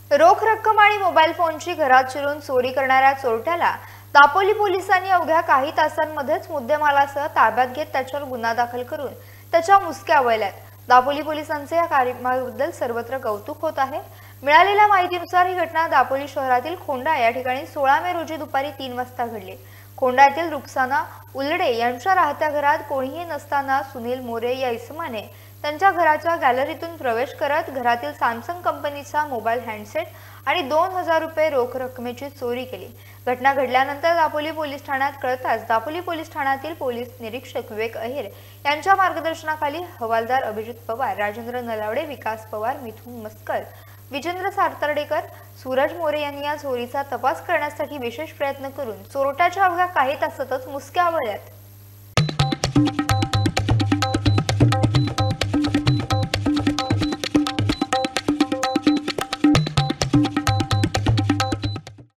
रोख रक्कम आणि मोबाईल फोनची घरात शिरून चोरी करणाऱ्या चोरट्याला दापोली पोलिसांनी अवघ्या काही तासांमध्येच मुद्देमालासह ताब्यात घेत त्याच्यावर गुन्हा दाखल करून त्याच्या मुसक्या वळल्यात। दापोली पोलिसांचे या कार्यक्रमाबद्दल सर्वत्र कौतुक होत आहे। मिळालेल्या माहितीनुसार ही घटना दापोली शहरातील खोंडा या ठिकाणी 16 मे रोजी दुपारी 3 वाजता घडली। खोंडा येथील रुक्साना उल्डे यांच्या राहत्या घरात कोणीही नसताना सुनील मोरे या इसमाने त्यांच्या घराच्या गॅलरीतून प्रवेश करत घरातील सॅमसंग कंपनीचा मोबाईल हँडसेट आणि 2000 रुपये रोख रकमेची चोरी केली। घटना घडल्यानंतर दापोली पोलीस ठाण्यात कळताच दापोली पोलीस ठाण्यातील पोलीस निरीक्षक विवेक अहिर यांच्या मार्गदर्शनाखाली हवालदार अभिजित पवार, राजेंद्र नलावडे, विकास पवार, मिथुन मस्कर, विजेंद्र सारतर्डेकर, सूरज मोरे यांनी या चोरीचा तपास करण्यासाठी विशेष प्रयत्न करून चोरट्याच्या अवघ्या काही तासातच मुसक्या वळल्यात।